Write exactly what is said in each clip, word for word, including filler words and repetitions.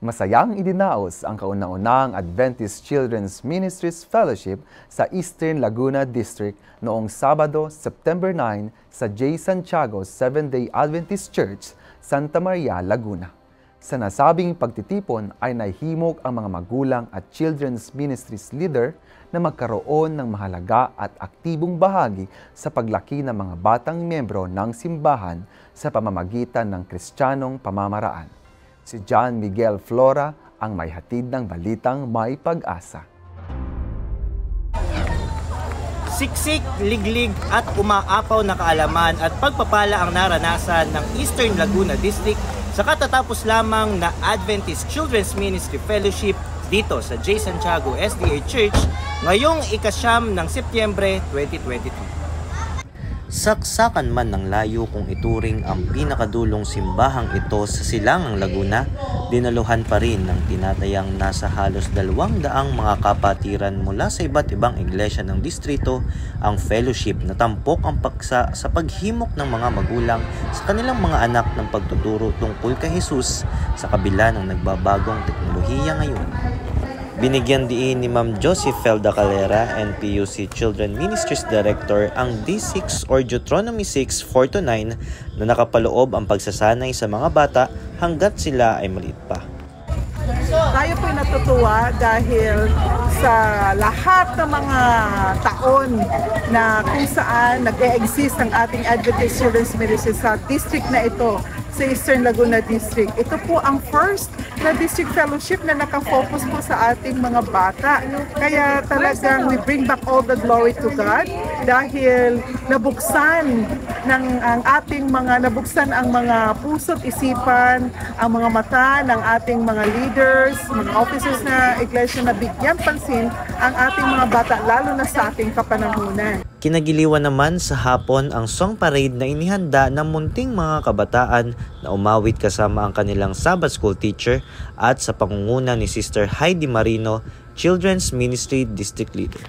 Masayang idinaos ang kauna-unahang Adventist Children's Ministries Fellowship sa Eastern Laguna District noong Sabado, September nine sa J. Santiago Seventh-day Adventist Church, Santa Maria, Laguna. Sa nasabing pagtitipon ay nahimok ang mga magulang at Children's Ministries leader na magkaroon ng mahalaga at aktibong bahagi sa paglaki ng mga batang miyembro ng simbahan sa pamamagitan ng Kristiyanong pamamaraan. Si John Miguel Flora ang may hatid ng balitang may pag-asa. Siksik, liglig at umaapaw na kaalaman at pagpapala ang naranasan ng Eastern Laguna District sa katatapos lamang na Adventist Children's Ministry Fellowship dito sa J. Santiago S D A Church ngayong ikasyam ng Setyembre twenty twenty-two. Saksakan man ng layo kung ituring ang pinakadulong simbahang ito sa silangang Laguna, dinaluhan pa rin ng tinatayang nasa halos dalawang daang mga kapatiran mula sa iba't ibang iglesia ng distrito ang fellowship na tampok ang paksa sa paghimok ng mga magulang sa kanilang mga anak ng pagtuturo tungkol kay Jesus sa kabila ng nagbabagong teknolohiya ngayon. Binigyan diin ni Ma'am Josie Felda Calera, N P U C Children Ministries Director, ang D six or Deuteronomy six four to nine na nakapaloob ang pagsasanay sa mga bata hanggat sila ay maliit pa. Tayo po'y natutuwa dahil sa lahat ng mga taon na kung saan nag-e-exist ang ating Adventist Children's Ministries sa district na ito, sa Eastern Laguna District. Ito po ang first na district fellowship na nakafocus po sa ating mga bata. Kaya talagang we bring back all the glory to God dahil nabuksan ng ang ating mga nabuksan ang mga puso't isipan, ang mga mata ng ating mga leaders, mga officers na iglesia na bigyan pansin ang ating mga bata lalo na sa ating kapanahunan. Kinagiliwan naman sa hapon ang song parade na inihanda ng munting mga kabataan na umawit kasama ang kanilang Sabbath School teacher at sa pangunguna ni Sister Heidi Marino, Children's Ministry District Leader.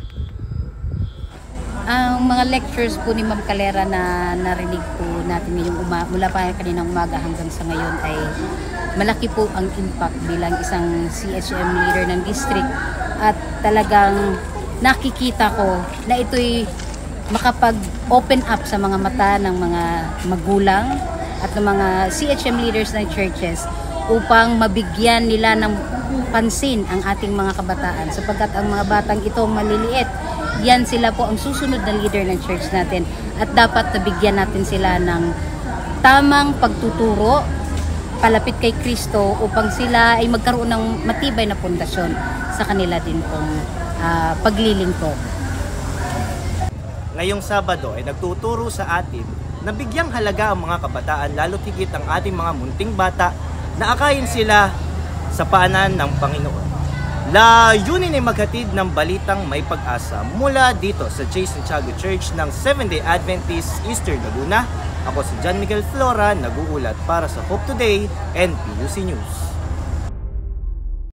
Ang mga lectures po ni Ma'am Calera na narinig po natin ngayong uma, mula pa kaninang umaga hanggang sa ngayon ay malaki po ang impact bilang isang C H M leader ng district at talagang nakikita ko na ito'y makapag-open up sa mga mata ng mga magulang at ng mga C H M leaders ng churches upang mabigyan nila ng pansin ang ating mga kabataan sapagkat ang mga batang ito maliliit, yan sila po ang susunod na leader ng church natin at dapat nabigyan natin sila ng tamang pagtuturo palapit kay Kristo upang sila ay magkaroon ng matibay na pundasyon sa kanila din pong uh, paglilingkod. Ngayong Sabado ay nagtuturo sa atin na bigyang halaga ang mga kabataan lalo tigit ang ating mga munting bata na akayin sila sa paanan ng Panginoon. Layunin ay maghatid ng balitang may pag-asa mula dito sa J. Santiago Church ng Seventh-day Adventist Eastern Laguna. Ako si John Miguel Flora, nag-uulat para sa Hope Today and P U C News.